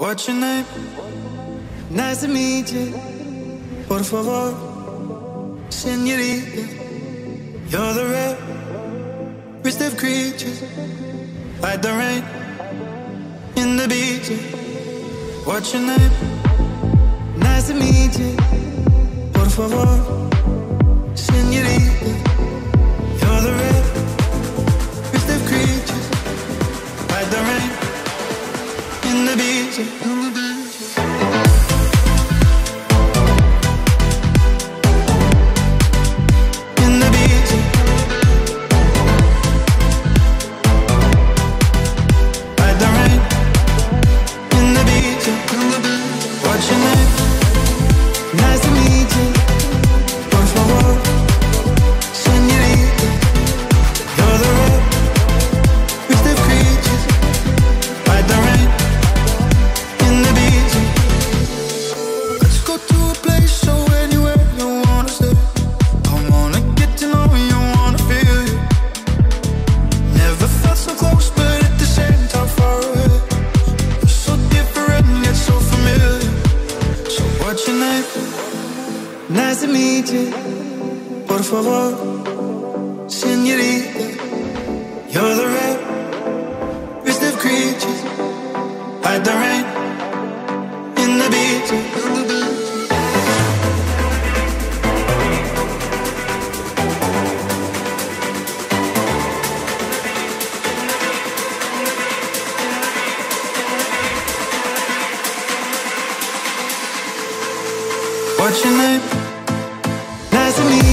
What's your name? Nice to meet you. Por favor, señorita. You're the rarest of creatures, like the rain in the beaches. What's your name? Nice to meet you. Por favor, señorita. You're the rarest of creatures, like the rain in the beaches. Nice to meet you. Por favor, señorita. You're the rarest of creatures, like the rain in the beaches. What's your name? Nice to meet you.